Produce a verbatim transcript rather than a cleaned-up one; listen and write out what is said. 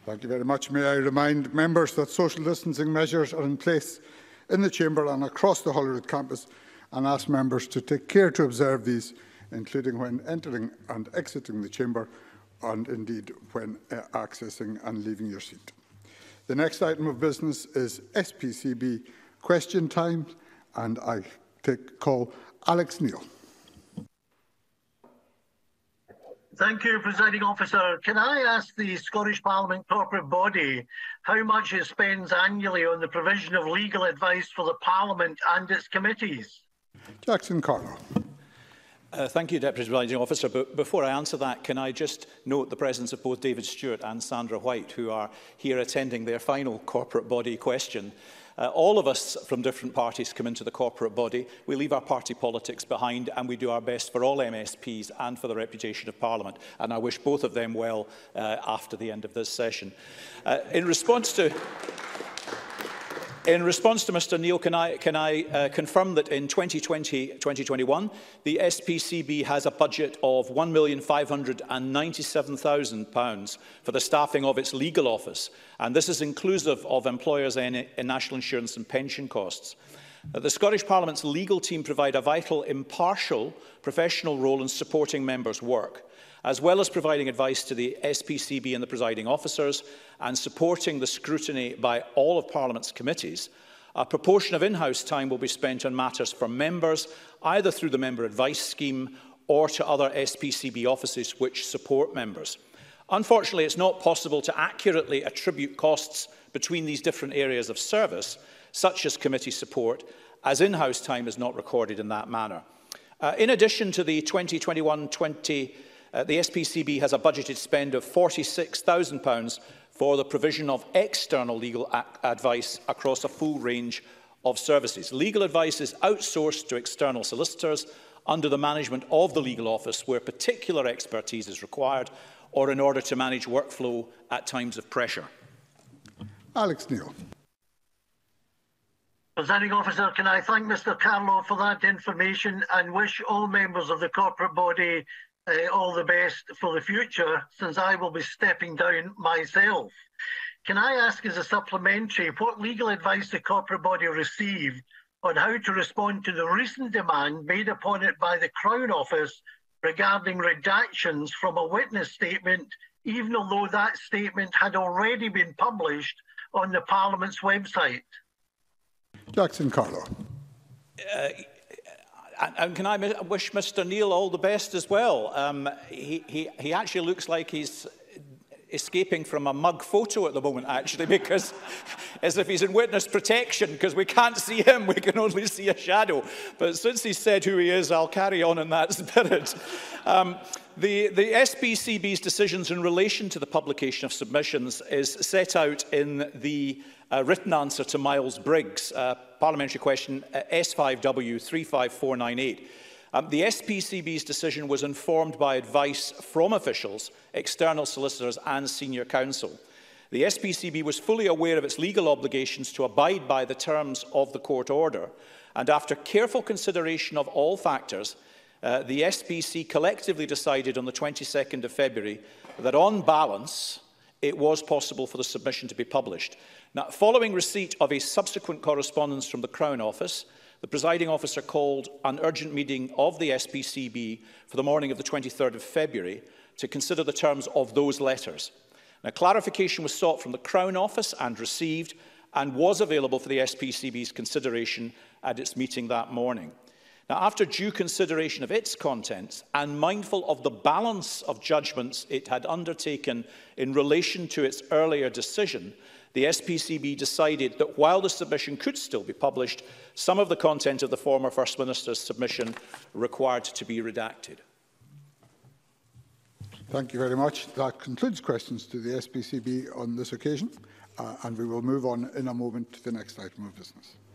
Thank you very much. May I remind members that social distancing measures are in place in the Chamber and across the Holyrood campus, and ask members to take care to observe these, including when entering and exiting the Chamber, and indeed when uh, accessing and leaving your seat. The next item of business is S P C B question time, and I take call Alex Neil. Thank you, Presiding Officer. Can I ask the Scottish Parliament corporate body how much it spends annually on the provision of legal advice for the Parliament and its committees? Jackson Carlo. Uh, thank you, Deputy Presiding Officer. But before I answer that, can I just note the presence of both David Stewart and Sandra White, who are here attending their final corporate body question. Uh, all of us from different parties come into the corporate body. We leave our party politics behind, and we do our best for all M S Ps and for the reputation of Parliament. And I wish both of them well uh, after the end of this session. Uh, in response to... In response to Mr Neil, can I, can I uh, confirm that in twenty twenty to twenty twenty-one, the S P C B has a budget of one million five hundred and ninety-seven thousand pounds for the staffing of its legal office, and this is inclusive of employers' and national insurance and pension costs. Uh, the Scottish Parliament's legal team provide a vital, impartial, professional role in supporting members' work, as well as providing advice to the S P C B and the presiding officers and supporting the scrutiny by all of Parliament's committees. A proportion of in-house time will be spent on matters for members, either through the Member Advice Scheme or to other S P C B offices which support members. Unfortunately, it's not possible to accurately attribute costs between these different areas of service, such as committee support, as in-house time is not recorded in that manner. Uh, in addition to the twenty twenty-one twenty Uh, the S P C B has a budgeted spend of forty-six thousand pounds for the provision of external legal advice across a full range of services. Legal advice is outsourced to external solicitors under the management of the legal office where particular expertise is required or in order to manage workflow at times of pressure. Alex Neil. Presiding Officer, can I thank Mr Carlo for that information and wish all members of the corporate body Uh, all the best for the future, since I will be stepping down myself. Can I ask as a supplementary what legal advice the corporate body received on how to respond to the recent demand made upon it by the Crown Office regarding redactions from a witness statement, even although that statement had already been published on the Parliament's website? Jackson Carlo. Uh, And can I wish Mr Neil all the best as well? Um, he, he, he actually looks like he's escaping from a mug photo at the moment, actually, because as if he's in witness protection, because we can't see him, we can only see a shadow. But since he's said who he is, I'll carry on in that spirit. Um, the, the S P C B's decisions in relation to the publication of submissions is set out in the uh, written answer to Miles Briggs, uh, parliamentary question uh, S five W three five four nine eight. Um, the S P C B's decision was informed by advice from officials, external solicitors and senior counsel. The S P C B was fully aware of its legal obligations to abide by the terms of the court order, and after careful consideration of all factors, uh, the S P C collectively decided on the twenty-second of February that on balance it was possible for the submission to be published. Now, following receipt of a subsequent correspondence from the Crown Office, the presiding officer called an urgent meeting of the S P C B for the morning of the twenty-third of February to consider the terms of those letters. Now, clarification was sought from the Crown Office and received and was available for the S P C B's consideration at its meeting that morning. Now, after due consideration of its contents and mindful of the balance of judgments it had undertaken in relation to its earlier decision, the S P C B decided that while the submission could still be published, some of the content of the former First Minister's submission required to be redacted. Thank you very much. That concludes questions to the S P C B on this occasion, uh, and we will move on in a moment to the next item of business.